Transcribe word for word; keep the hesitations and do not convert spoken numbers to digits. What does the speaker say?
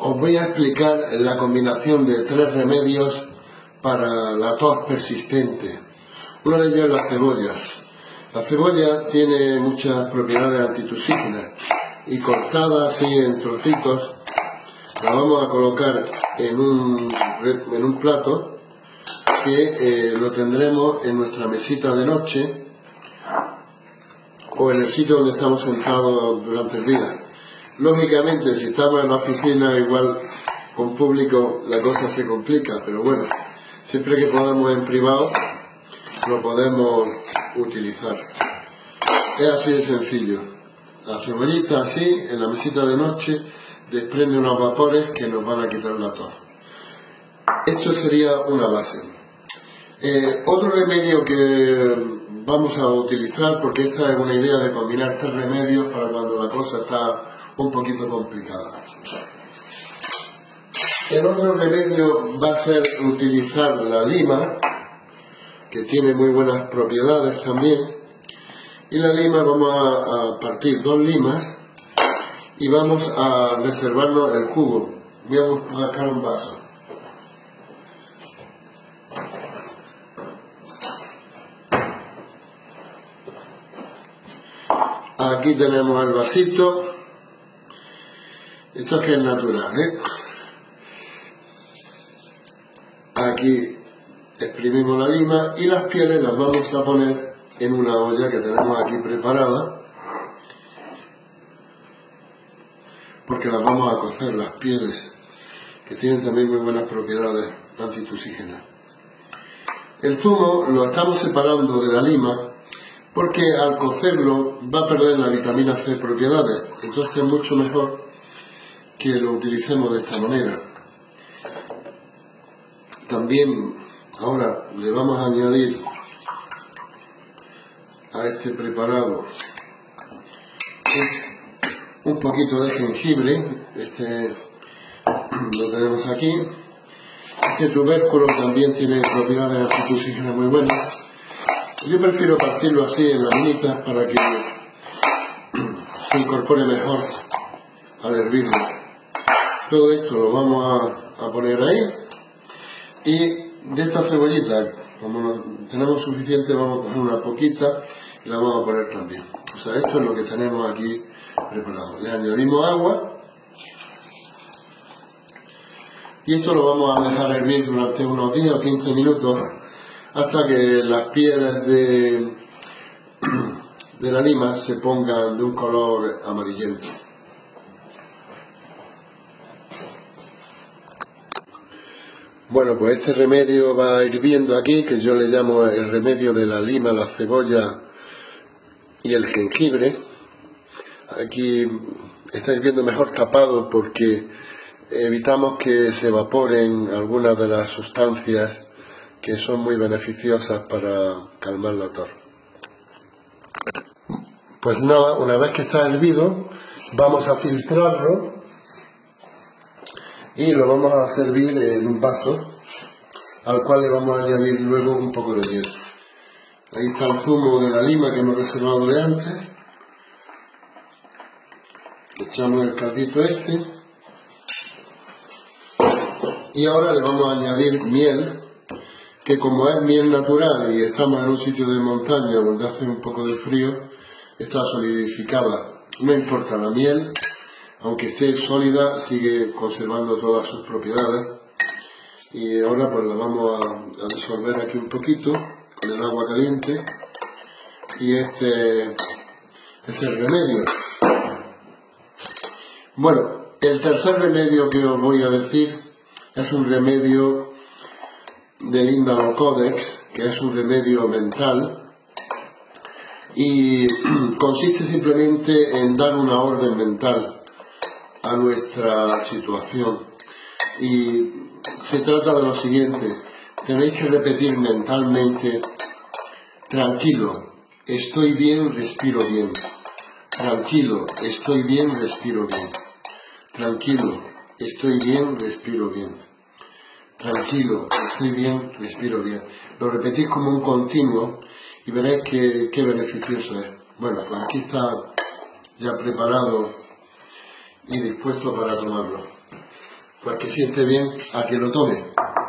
Os voy a explicar la combinación de tres remedios para la tos persistente. Uno de ellos es la cebolla. La cebolla tiene muchas propiedades antitusígenas y cortada así en trocitos la vamos a colocar en un, en un plato que eh, lo tendremos en nuestra mesita de noche o en el sitio donde estamos sentados durante el día. Lógicamente, si estamos en la oficina, igual con público la cosa se complica, pero bueno, siempre que podamos en privado, lo podemos utilizar. Es así de sencillo. La cebollita así, en la mesita de noche, desprende unos vapores que nos van a quitar la tos. Esto sería una base. Eh, otro remedio que vamos a utilizar, porque esta es una idea de combinar tres remedios para cuando la cosa está un poquito complicada. El otro remedio va a ser utilizar la lima, que tiene muy buenas propiedades también. Y la lima vamos a, a partir dos limas y vamos a reservarnos el jugo. Voy a buscar un vaso. Aquí tenemos el vasito. Esto es que es natural, ¿eh? Aquí exprimimos la lima y las pieles las vamos a poner en una olla que tenemos aquí preparada, porque las vamos a cocer, las pieles, que tienen también muy buenas propiedades antitusígenas. El zumo lo estamos separando de la lima porque al cocerlo va a perder la vitamina C propiedades, entonces es mucho mejor que lo utilicemos de esta manera. También ahora le vamos a añadir a este preparado un poquito de jengibre. Este lo tenemos aquí. Este tubérculo también tiene propiedades antitusígenas muy buenas. Yo prefiero partirlo así en laminitas para que se incorpore mejor al hervirlo. Todo esto lo vamos a, a poner ahí, y de esta cebollita, como no tenemos suficiente, vamos a coger una poquita y la vamos a poner también. O sea, esto es lo que tenemos aquí preparado. Le añadimos agua y esto lo vamos a dejar hervir durante unos diez o quince minutos hasta que las pieles de, de la lima se pongan de un color amarillento. Bueno, pues este remedio va hirviendo aquí, que yo le llamo el remedio de la lima, la cebolla y el jengibre. Aquí está hirviendo mejor tapado porque evitamos que se evaporen algunas de las sustancias que son muy beneficiosas para calmar la tos. Pues nada, una vez que está hervido, vamos a filtrarlo y lo vamos a servir en un vaso al cual le vamos a añadir luego un poco de miel. Ahí está el zumo de la lima que hemos reservado de antes. Echamos el caldito este y ahora le vamos a añadir miel, que como es miel natural y estamos en un sitio de montaña donde hace un poco de frío, está solidificada. No importa, la miel, aunque esté sólida, sigue conservando todas sus propiedades. Y ahora pues la vamos a, a disolver aquí un poquito con el agua caliente. Y este es el remedio. Bueno, el tercer remedio que os voy a decir es un remedio del Indalo Codex, que es un remedio mental. Y consiste simplemente en dar una orden mental a nuestra situación. Y se trata de lo siguiente: tenéis que repetir mentalmente: tranquilo, estoy bien, respiro bien. Tranquilo, estoy bien, respiro bien. Tranquilo, estoy bien, respiro bien. Tranquilo, estoy bien, respiro bien. Lo repetís como un continuo y veréis que, qué beneficioso es. Bueno, pues aquí está ya preparado y dispuesto para tomarlo. pues que siente bien a que lo tome.